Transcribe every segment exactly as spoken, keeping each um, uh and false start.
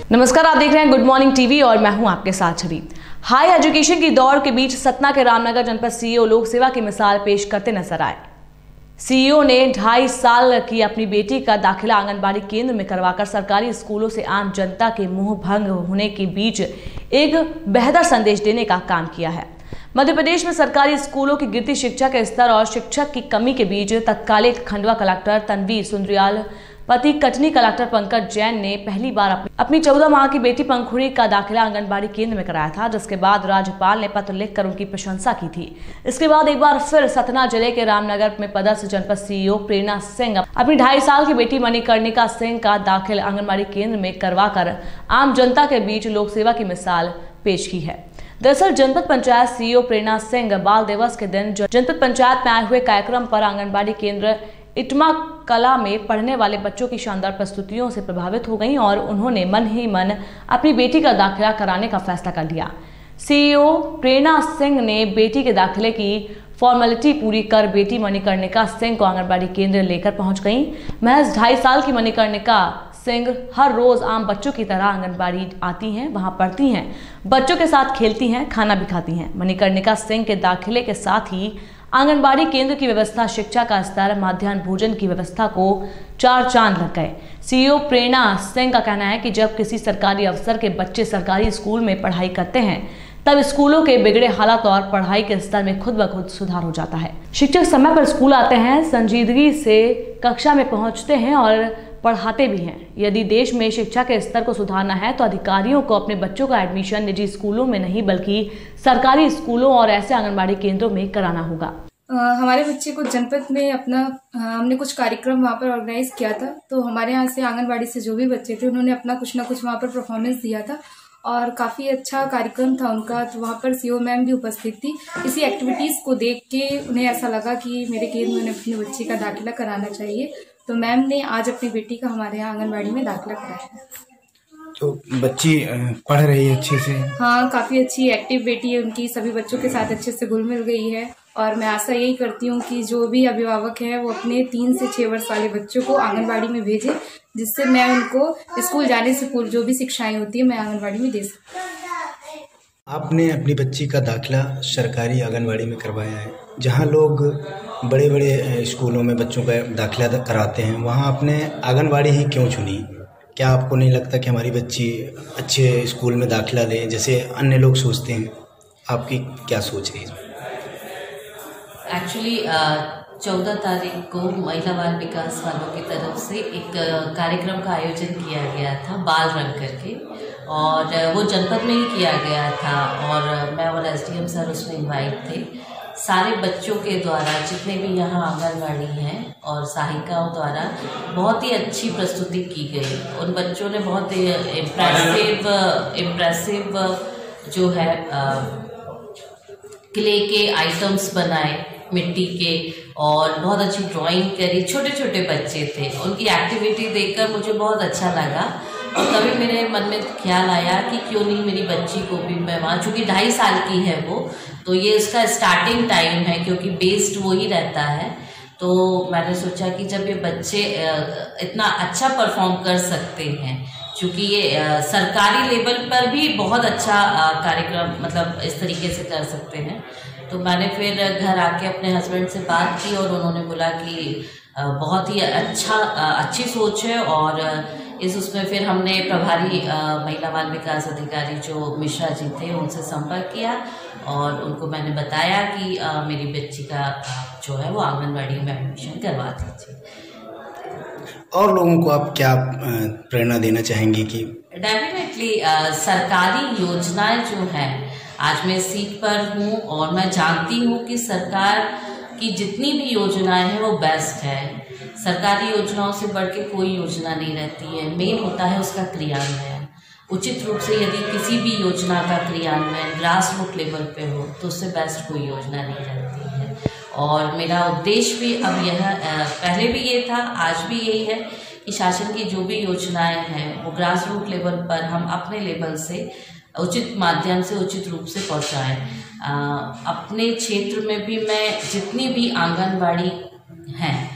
नमस्कार, आप देख रहे हैं गुड मॉर्निंग टीवी और मैं हूं आपके साथ छवि। हाई एजुकेशन की दौड़ के बीच सतना के रामनगर जनपद सीईओ लोक सेवा की मिसाल पेश करते नजर आए। सीईओ ने ढाई साल की अपनी बेटी का दाखिला आंगनबाड़ी केंद्र में करवाकर सरकारी स्कूलों से आम जनता के मुंह भंग होने के बीच एक बेहतर संदेश देने का काम किया है। मध्य प्रदेश में सरकारी स्कूलों की गिरती शिक्षा के स्तर और शिक्षक की कमी के बीच तत्कालीन खंडवा कलेक्टर तनवीर सुंदरियाल पति कटनी कलेक्टर पंकज जैन ने पहली बार अपनी चौदह माह की बेटी पंखुड़ी का दाखिला आंगनबाड़ी केंद्र में कराया था, जिसके बाद राज्यपाल ने पत्र लिखकर उनकी प्रशंसा की थी। इसके बाद एक बार फिर सतना जिले के रामनगर में पदस्थ जनपद सीईओ प्रेरणा सिंह अपनी ढाई साल की बेटी मणिकर्णिका सिंह का दाखिल आंगनबाड़ी केंद्र में करवाकर आम जनता के बीच लोक सेवा की मिसाल पेश की है। दरअसल जनपद पंचायत सीईओ प्रेरणा सिंह बाल दिवस के दिन जनपद पंचायत में आए हुए कार्यक्रम पर आंगनबाड़ी केंद्र इटमा कला में पढ़ने वाले बच्चों की शानदार प्रस्तुतियों से प्रभावित हो गईं और उन्होंने मन ही मन अपनी बेटी का दाखिला कराने का फैसला कर लिया। सीईओ प्रेरणा सिंह ने बेटी के दाखिले की फॉर्मेलिटी पूरी कर बेटी मणिकर्णिका सिंह को आंगनबाड़ी केंद्र लेकर पहुंच गईं। महज ढाई साल की मणिकर्णिका सिंह हर रोज आम बच्चों की तरह आंगनबाड़ी आती हैं, वहां पढ़ती हैं, बच्चों के साथ खेलती हैं, खाना भी खाती हैं। मणिकर्णिका सिंह के दाखिले के साथ ही आंगनबाड़ी केंद्र की व्यवस्था, शिक्षा का स्तर, मध्याह्न भोजन की व्यवस्था को चार चांद लग गए। सीईओ प्रेरणा सिंह का कहना है कि जब किसी सरकारी अफसर के बच्चे सरकारी स्कूल में पढ़ाई करते हैं तब स्कूलों के बिगड़े हालात और पढ़ाई के स्तर में खुद ब खुद सुधार हो जाता है। शिक्षक समय पर स्कूल आते हैं, संजीदगी से कक्षा में पहुंचते हैं और पढ़ाते भी हैं। यदि देश में शिक्षा के स्तर को सुधारना है तो अधिकारियों को अपने बच्चों का एडमिशन निजी स्कूलों में नहीं बल्कि सरकारी स्कूलों और ऐसे आंगनबाड़ी केंद्रों में कराना होगा। आ, हमारे बच्चे को जनपद में अपना आ, हमने कुछ कार्यक्रम वहाँ पर ऑर्गेनाइज किया था, तो हमारे यहाँ से आंगनबाड़ी से जो भी बच्चे थे उन्होंने अपना कुछ ना कुछ वहाँ पर परफॉर्मेंस दिया था और काफ़ी अच्छा कार्यक्रम था उनका। तो वहाँ पर सीईओ मैम भी उपस्थित थी। इसी एक्टिविटीज़ को देख के उन्हें ऐसा लगा कि मेरे केंद्र में अपने बच्चे का दाखिला कराना चाहिए, तो मैम ने आज अपनी बेटी का हमारे यहाँ आंगनबाड़ी में दाखिला कराया है। तो बच्ची पढ़ रही है अच्छे से? हाँ, काफ़ी अच्छी एक्टिव बेटी है उनकी, सभी बच्चों के साथ अच्छे से घुल मिल गई है और मैं आशा यही करती हूँ कि जो भी अभिभावक है वो अपने तीन से छः वर्ष वाले बच्चों को आंगनबाड़ी में भेजें, जिससे मैं उनको स्कूल जाने से पूर्व जो भी शिक्षाएं होती है मैं आंगनबाड़ी में दे सकूँ। आपने अपनी बच्ची का दाखिला सरकारी आंगनबाड़ी में करवाया है, जहाँ लोग बड़े बड़े स्कूलों में बच्चों का दाखिला कराते हैं, वहाँ आपने आंगनबाड़ी ही क्यों चुनी? क्या आपको नहीं लगता कि हमारी बच्ची अच्छे स्कूल में दाखिला ले जैसे अन्य लोग सोचते हैं? आपकी क्या सोच है? एक्चुअली चौदह तारीख को महिला बाल विकास वालों की तरफ से एक कार्यक्रम का आयोजन किया गया था बाल रंग करके, और वो जनपद में ही किया गया था और मैं और एसडीएम सर उसमें इनवाइट थे। सारे बच्चों के द्वारा जितने भी यहाँ आंगनबाड़ी हैं और सहायिकाओं द्वारा बहुत ही अच्छी प्रस्तुति की गई। उन बच्चों ने बहुत इम्प्रेसिव इम्प्रेसिव जो है क्ले के आइटम्स बनाए, मिट्टी के, और बहुत अच्छी ड्राइंग करी। छोटे छोटे बच्चे थे, उनकी एक्टिविटी देखकर मुझे बहुत अच्छा लगा और तभी मेरे मन में ख्याल आया कि क्यों नहीं मेरी बच्ची को भी मैं वहाँ, चूँकि ढाई साल की है वो, तो ये उसका स्टार्टिंग टाइम है क्योंकि बेस्ड वो ही रहता है। तो मैंने सोचा कि जब ये बच्चे इतना अच्छा परफॉर्म कर सकते हैं, क्योंकि ये सरकारी लेवल पर भी बहुत अच्छा कार्यक्रम मतलब इस तरीके से कर सकते हैं, तो मैंने फिर घर आके अपने हस्बैंड से बात की और उन्होंने बोला कि बहुत ही अच्छा अच्छी सोच है। और इस उसमें फिर हमने प्रभारी महिला बाल विकास अधिकारी जो मिश्रा जी थे उनसे संपर्क किया और उनको मैंने बताया कि आ, मेरी बच्ची का जो है वो आंगनबाड़ी में एडमिशन करवा दीजिए। और लोगों को आप क्या प्रेरणा देना चाहेंगे? कि डेफिनेटली सरकारी योजनाएं जो हैं, आज मैं सीट पर हूँ और मैं जानती हूँ कि सरकार की जितनी भी योजनाएं हैं वो बेस्ट है। सरकारी योजनाओं से बढ़ के कोई योजना नहीं रहती है, मेन होता है उसका क्रियान्वयन। उचित रूप से यदि किसी भी योजना का क्रियान्वयन ग्रास रूट लेवल पे हो तो उससे बेस्ट कोई योजना नहीं रहती है। और मेरा उद्देश्य भी अब यह, पहले भी ये था, आज भी यही है कि शासन की जो भी योजनाएं हैं वो ग्रास रूट लेवल पर हम अपने लेवल से उचित माध्यम से उचित रूप से पहुंचाएं। अपने क्षेत्र में भी मैं जितनी भी आंगनबाड़ी हैं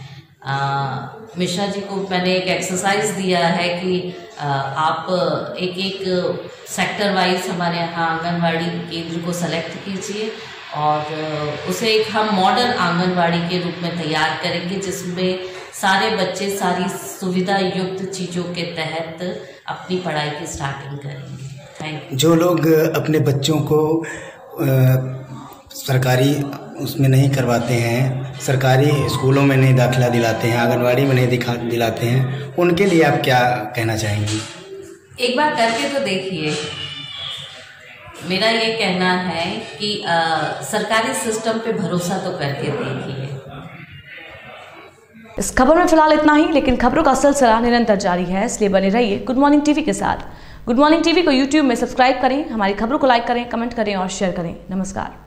मिश्रा जी को मैंने एक एक्सरसाइज दिया है कि आ, आप एक एक सेक्टर वाइज हमारे यहाँ आंगनवाड़ी केंद्र को सेलेक्ट कीजिए और उसे एक हम मॉडर्न आंगनवाड़ी के रूप में तैयार करेंगे, जिसमें सारे बच्चे सारी सुविधा युक्त चीज़ों के तहत अपनी पढ़ाई की स्टार्टिंग करेंगे। Thank you. जो लोग अपने बच्चों को आ, सरकारी उसमें नहीं करवाते हैं, सरकारी स्कूलों में नहीं दाखिला दिलाते हैं, आंगनवाड़ी में नहीं दिखा दिलाते हैं, उनके लिए आप क्या कहना चाहेंगी? एक बार करके तो देखिए। मेरा ये कहना है कि आ, सरकारी सिस्टम पे भरोसा तो करके देखिए। इस खबर में फिलहाल इतना ही, लेकिन खबरों का सिलसिला निरंतर जारी है, इसलिए बने रहिए गुड मॉर्निंग टीवी के साथ। गुड मॉर्निंग टीवी को यूट्यूब में सब्सक्राइब करें, हमारी खबरों को लाइक करें, कमेंट करें और शेयर करें। नमस्कार।